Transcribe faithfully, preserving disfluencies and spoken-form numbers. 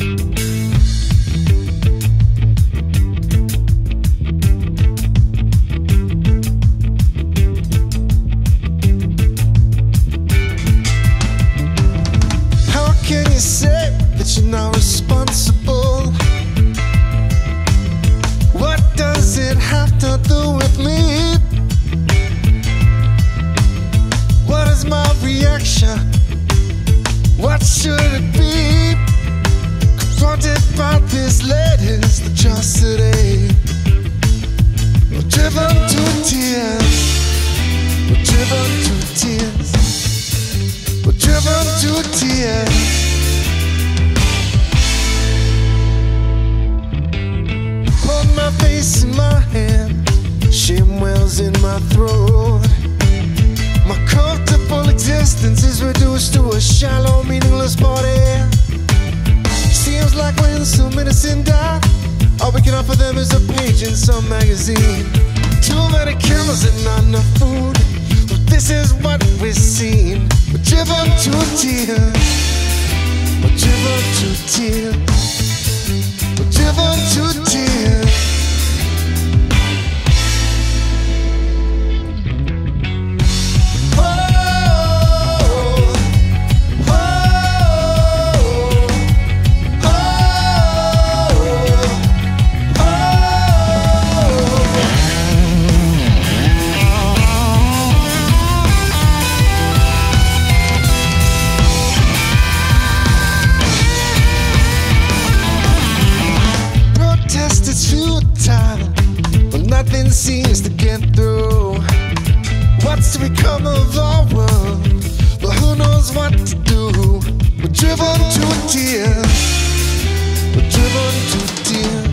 Say that you're not responsible. What does it have to do with me? What is my reaction? What should it be? Confronted by this latest atrocity, we're driven to tears. We're driven to tears. We're driven to tears. My face in my hand, shame wells in my throat. My comfortable existence is reduced to a shallow, meaningless body. Seems like when some innocent die, all we can offer them is a page in some magazine. Too many cameras and not enough food, but this is what we've seen. We're driven to tears. We're driven to tears. We're driven to tears. It's futile, but nothing seems to get through. What's to become of our world? Well, who knows what to do? We're driven to tears. We're driven to tears.